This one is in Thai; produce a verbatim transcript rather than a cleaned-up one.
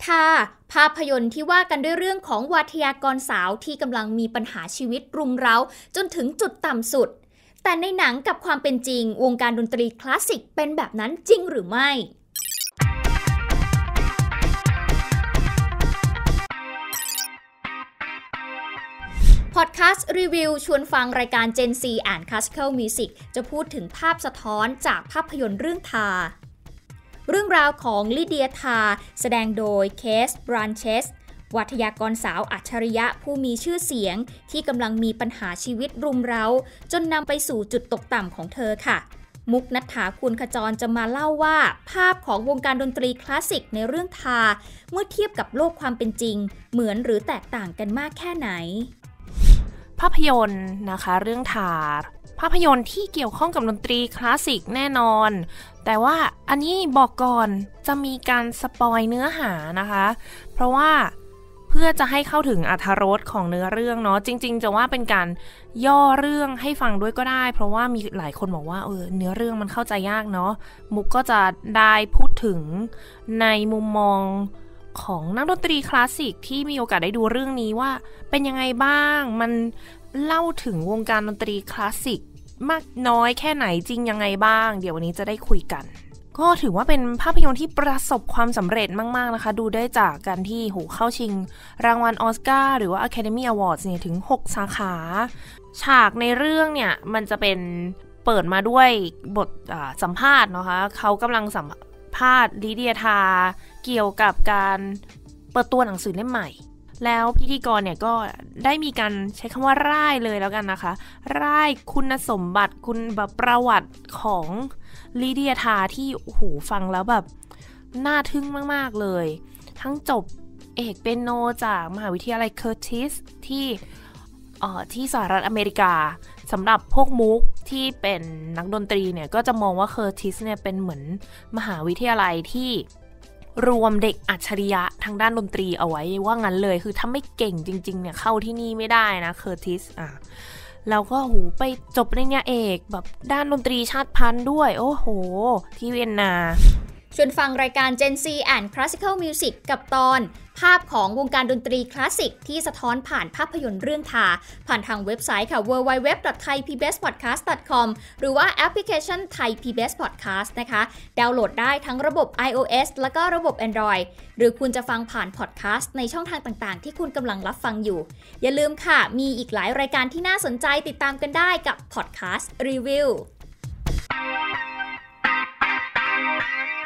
ทาภาพยนตร์ที่ว่ากันด้วยเรื่องของวาทยากรสาวที่กำลังมีปัญหาชีวิตรุมเร้าจนถึงจุดต่ำสุดแต่ในหนังกับความเป็นจริงวงการดนตรีคลาสสิกเป็นแบบนั้นจริงหรือไม่พอดแคสต์รีวิวชวนฟังรายการ Gen Z and Classical Music จะพูดถึงภาพสะท้อนจากภาพยนตร์เรื่องทาเรื่องราวของลิเดียทาแสดงโดยเคส บรันเชสวาทยากรสาวอัจฉริยะผู้มีชื่อเสียงที่กำลังมีปัญหาชีวิตรุมเร้าจนนำไปสู่จุดตกต่ำของเธอค่ะมุกณัฐฐา คูณขจรจะมาเล่าว่าภาพของวงการดนตรีคลาสสิกในเรื่องทาเมื่อเทียบกับโลกความเป็นจริงเหมือนหรือแตกต่างกันมากแค่ไหนภาพยนตร์นะคะเรื่องทาภาพยนตร์ที่เกี่ยวข้องกับดนตรีคลาสสิกแน่นอนแต่ว่าอันนี้บอกก่อนจะมีการสปอยเนื้อหานะคะเพราะว่าเพื่อจะให้เข้าถึงอรรถรสของเนื้อเรื่องเนาะจริงๆจะว่าเป็นการย่อเรื่องให้ฟังด้วยก็ได้เพราะว่ามีหลายคนบอกว่าเออเนื้อเรื่องมันเข้าใจยากเนาะมุกก็จะได้พูดถึงในมุมมองของนักดนตรีคลาสสิกที่มีโอกาสได้ดูเรื่องนี้ว่าเป็นยังไงบ้างมันเล่าถึงวงการดนตรีคลาสสิกมากน้อยแค่ไหนจริงยังไงบ้างเดี๋ยววันนี้จะได้คุยกันก็ถือว่าเป็นภาพยนตร์ที่ประสบความสำเร็จมากๆนะคะดูได้จากการที่โหเข้าชิงรางวัลออสการ์หรือว่า Academy Awards เนี่ยถึงหกสาขาฉากในเรื่องเนี่ยมันจะเป็นเปิดมาด้วยบทสัมภาษณ์นะคะเขากำลังสัมภาษณ์ลิเดียทาเกี่ยวกับการเปิดตัวหนังสือเล่มใหม่แล้วพิธีกรเนี่ยก็ได้มีการใช้คำว่าร่ายเลยแล้วกันนะคะร่ายคุณสมบัติคุณแบบประวัติของลิเดียทาที่โอ้โหฟังแล้วแบบน่าทึ่งมากๆเลยทั้งจบเอกเปียโนจากมหาวิทยาลัยเคอร์ติสที่เอ่อที่สหรัฐอเมริกาสำหรับพวกมุกที่เป็นนักดนตรีเนี่ยก็จะมองว่าเคอร์ติสเนี่ยเป็นเหมือนมหาวิทยาลัยที่รวมเด็กอัจฉริยะทางด้านดนตรีเอาไว้ว่างั้นเลยคือถ้าไม่เก่งจริงๆเนี่ยเข้าที่นี่ไม่ได้นะเคอร์ติสอ่ะแล้วก็หูไปจบปริญญาเอกแบบด้านดนตรีชาติพันธุ์ด้วยโอ้โหที่เวียนนาชวนฟังรายการ Gen Z and Classical Music กับตอนภาพของวงการดนตรีคลาสสิกที่สะท้อนผ่านภาพยนตร์เรื่องทาผ่านทางเว็บไซต์ค่ะ ดับเบิลยู ดับเบิลยู ดับเบิลยู ดอท ไทย พี บี เอส พอดแคสต์ ดอท คอม หรือว่าแอปพลิเคชัน Thai พี บี เอส Podcast นะคะดาวน์โหลดได้ทั้งระบบ iOS แล้วก็ระบบ Android หรือคุณจะฟังผ่าน Podcast ในช่องทางต่างๆที่คุณกำลังรับฟังอยู่อย่าลืมค่ะมีอีกหลายรายการที่น่าสนใจติดตามกันได้กับ Podcast Review